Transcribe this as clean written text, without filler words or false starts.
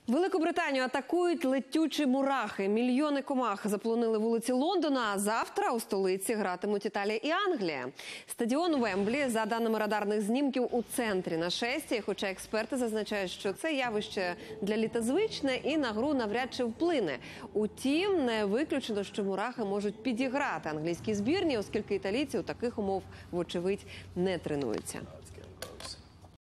Великобританію атакують летючі мурахи. Мільйони комах заполонили вулиці Лондона, а завтра у столиці гратимуть Італія і Англія. Стадіон Уемблі, за даними радарних знімків, у центрі нашестя, хоча експерти зазначають, що це явище для літа звичне і на гру навряд чи вплине. Утім, не виключено, що мурахи можуть підіграти англійській збірні, оскільки італійці у таких умов, вочевидь, не тренуються.